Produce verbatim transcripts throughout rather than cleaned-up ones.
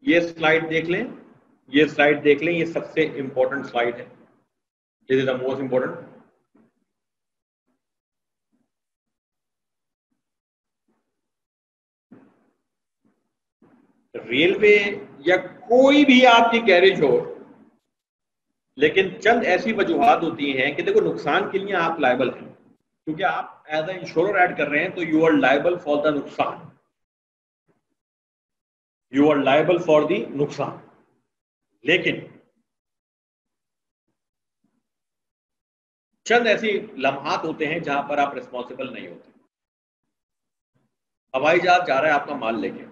ये स्लाइड देख लें, ये स्लाइड देख लें, ये सबसे इंपॉर्टेंट स्लाइड है, this is the most important. Railway या कोई भी आपकी गैरेज हो, लेकिन चंद ऐसी वजूहत होती हैं कि देखो नुकसान के लिए आप लायबल हैं, क्योंकि आप एज ए इंश्योर ऐड कर रहे हैं, तो you are liable for the नुकसान, you are liable for the नुकसान। लेकिन चंद ऐसी लम्हात होते हैं जहां पर आप रिस्पॉन्सिबल नहीं होते। हवाई जहाज जा रहा है आपका माल लेके,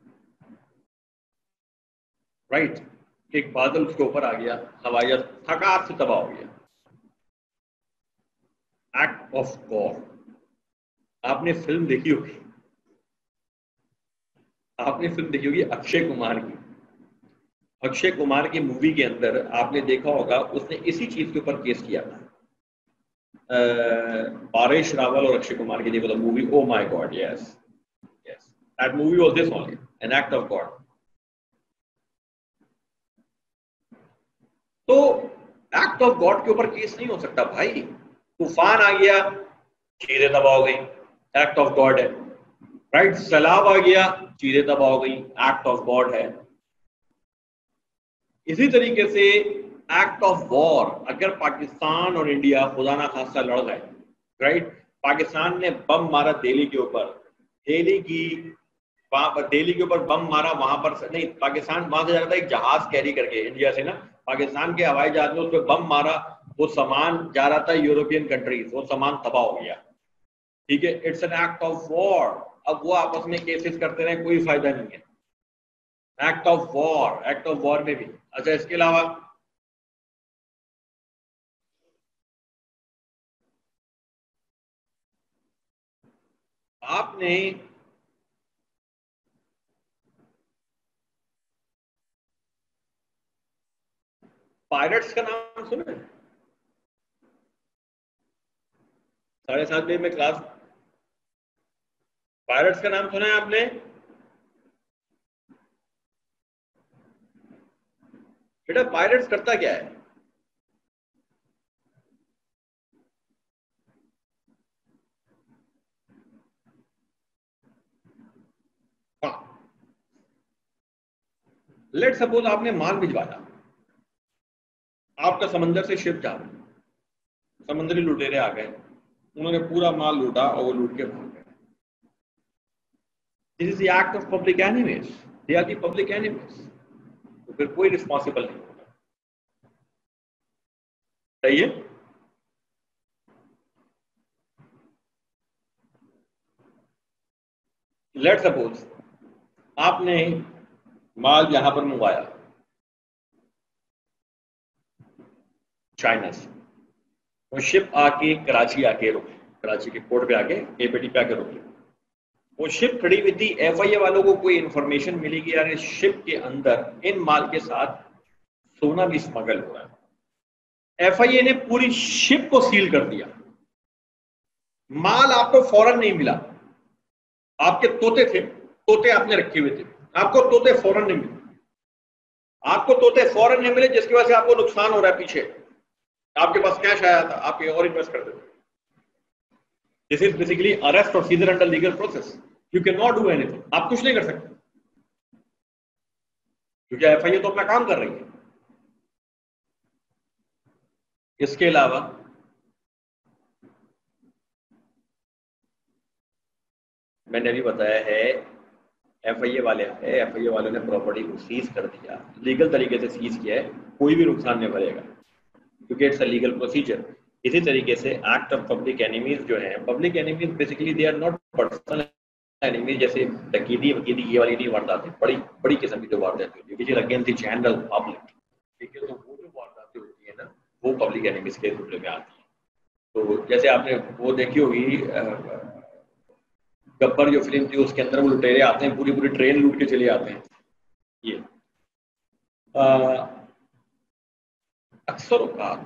राइट, एक बादल उसके ऊपर आ गया, हवाई जहाज थकात से तबाह हो गया, एक्ट ऑफ गॉड। आपने फिल्म देखी होगी, आपने फिल्म देखी होगी अक्षय कुमार की, अक्षय कुमार की मूवी के अंदर आपने देखा होगा उसने इसी चीज के ऊपर केस किया था। पारेश रावल और अक्षय कुमार की देखो movie, oh my God, yes yes, that movie was this only, an act of God. तो एक्ट ऑफ गॉड के ऊपर केस नहीं हो सकता भाई। तूफान आ गया, चीजें तबाह हो गई, एक्ट ऑफ गॉड है, राइट। सैलाब आ गया, चीजें तबाह हो गई, एक्ट ऑफ गॉड है। इसी तरीके से एक्ट ऑफ वॉर, अगर पाकिस्तान और इंडिया खुदा ना खास्ता लड़ गए, राइट, पाकिस्तान ने बम मारा दिल्ली के ऊपर, दिल्ली की वहां पर दिल्ली के ऊपर बम मारा, वहां पर नहीं, पाकिस्तान वहां से जा रहा था एक जहाज कैरी करके इंडिया से ना, पाकिस्तान के हवाई जहाज में उस पर बम मारा, वो सामान जा रहा था यूरोपियन कंट्रीज, वो सामान तबाह हो गया, ठीक है, it's an act of war. अब वो आपस में केसेस करते रहे, कोई फायदा नहीं है, act of war, act of war में भी। अच्छा, इसके अलावा आपने पायलट्स का नाम सुना है? साढ़े सात बजे में क्लास, पायलट्स का नाम सुना है आपने? बेटा पायलट्स करता क्या है? लेट सपोज आपने माल भिजवाया, आपका समंदर से शिप जा रहा है, समुद्री लुटेरे आ गए, उन्होंने पूरा माल लूटा और वो लूट के भाग गए। This is the act of public enemies, they are the public enemies, तो फिर कोई रिस्पॉन्सिबल नहीं होगा, सही है। लेट सपोज आपने माल यहां पर मंगवाया चाइना से, वो शिप आके कराची आके रुकी, कराची के पोर्ट पे आके एपीटी पे आके रुकी, वो शिप खड़ी हुई थी, एफआईए वालों को कोई इंफॉर्मेशन मिली कि यार इस शिप के अंदर इन माल के साथ सोना भी स्मगल हो रहा है, एफआईए ने पूरी शिप को सील कर दिया, माल आपको फौरन नहीं मिला, आपके तोते थे, तोते आपने रखे हुए थे, आपको तोते फौरन नहीं मिले, आपको तोते फौरन नहीं मिले, जिसकी वजह से आपको नुकसान हो रहा है, पीछे आपके पास कैश आया था, आप और इन्वेस्ट कर देते। दिस इज बेसिकली अरेस्ट और seizure under legal process, you can not do anything, आप कुछ नहीं कर सकते, क्योंकि एफआईए तो अपना काम कर रही है। इसके अलावा मैंने अभी बताया है, एफआईए वाले आए, एफआईए वालों ने प्रॉपर्टी को सीज कर दिया, लीगल तरीके से सीज किया है, कोई भी नुकसान नहीं भरेगा, क्योंकि इट्स अ लीगल प्रोसीजर। इसी तरीके से एक्ट ऑफ पब्लिक एनिमीज जो है, public enemies basically they are not personal enemies, जैसे डकैती वकीती ये वाली नहीं वारदातें, बड़ी बड़ी किस्म की जो वारदातें होती है, which is against the general public, ठीक है, तो वो जो वारदातें होती है ना, वो पब्लिक एनिमीज के रूप में आती है। तो जैसे आपने वो देखी होगी गब्बर जो फिल्म थी, उसके अंदर वो लुटेरे आते हैं, पूरी पूरी ट्रेन लूट के चले आते हैं। ये अक्सर औकात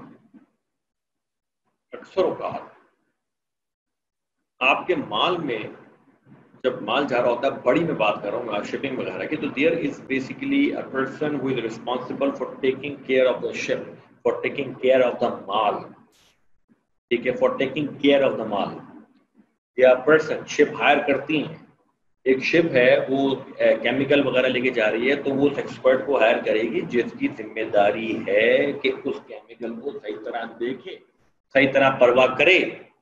अक्सर औकात आपके माल में जब माल जा रहा होता है, बड़ी में बात कर रहा हूँ शिपिंग वगैरह की, तो there is basically a person who is responsible for taking care of the ship, for taking care of the माल, ठीक है, for taking care of the माल। या पर्सन शिप हायर करती हैं, एक शिप है वो केमिकल वगैरह लेके जा रही है, तो वो उस एक्सपर्ट को हायर करेगी जिसकी जिम्मेदारी है कि उस केमिकल को सही तरह देखे, सही तरह परवाह करे।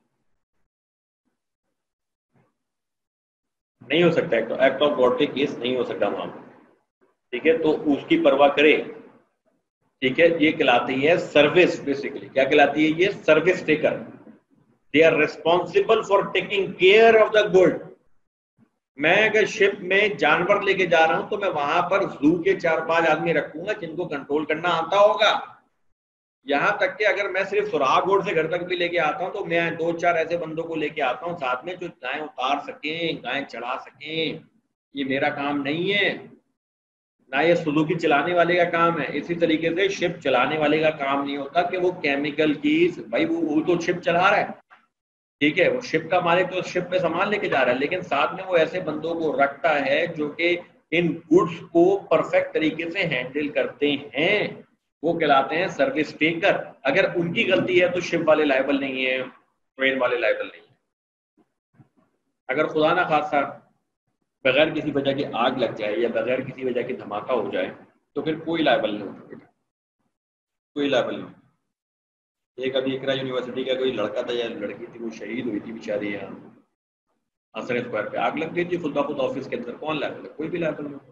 नहीं हो सकता, एक्ट ऑफ गॉड पे केस नहीं हो सकता वहां, ठीक है, तो उसकी परवाह करे, ठीक है। ये कहलाती है सर्विस, बेसिकली क्या कहलाती है ये, service taker. They are responsible for taking care of the good. मैं अगर शिप में जानवर लेके जा रहा हूं तो मैं वहां पर जू के चार पांच आदमी रखूंगा जिनको कंट्रोल करना आता होगा। यहां तक कि अगर मैं सिर्फ सुराग रोड से घर तक भी लेके आता हूं तो मैं दो चार ऐसे बंदों को लेके आता हूं साथ में जो गाय उतार सकें, गाय चढ़ा सकें। ये मेरा काम नहीं है, ना ये सुजुकी चलाने वाले का काम है। इसी तरीके से शिप चलाने वाले का काम नहीं होता कि वो केमिकल की, भाई वो वो तो शिप चला रहा है, ठीक है, वो शिप का मालिक तो शिप पे सामान लेके जा रहा है, लेकिन साथ में वो ऐसे बंदों को रखता है जो कि इन गुड्स को परफेक्ट तरीके से हैंडल करते हैं, वो कहलाते हैं सर्विस टेकर। अगर उनकी गलती है तो शिप वाले लायबल नहीं है, ट्रेन वाले लायबल नहीं है। अगर खुदा ना खास्ता बगैर किसी वजह की आग लग जाए या बगैर किसी वजह की धमाका हो जाए तो फिर कोई लायबल नहीं होता बेटा, कोई लायबल नहीं। एक अभी इकरा यूनिवर्सिटी का कोई लड़का था या लड़की थी, वो शहीद हुई थी बेचारी, यहाँ हसन स्क्वायर पे आग लग गई थी खुदा खुद ऑफिस के अंदर, कौन लायबल है, कोई भी लायबल नहीं।